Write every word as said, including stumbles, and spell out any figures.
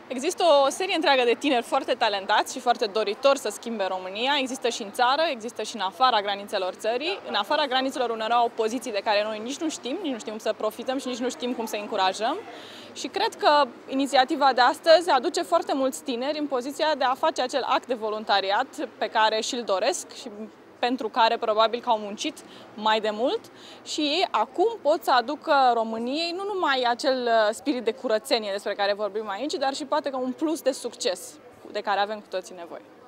Există o serie întreagă de tineri foarte talentați și foarte doritori să schimbe România. Există și în țară, există și în afara granițelor țării. În afara granițelor unor au poziții de care noi nici nu știm, nici nu știm să profităm și nici nu știm cum să încurajăm. Și cred că inițiativa de astăzi aduce foarte mulți tineri în poziția de a face acel act de voluntariat pe care și-l doresc și pentru care probabil că au muncit mai de mult și ei acum pot să aducă României nu numai acel spirit de curățenie despre care vorbim aici, dar și poate că un plus de succes de care avem cu toții nevoie.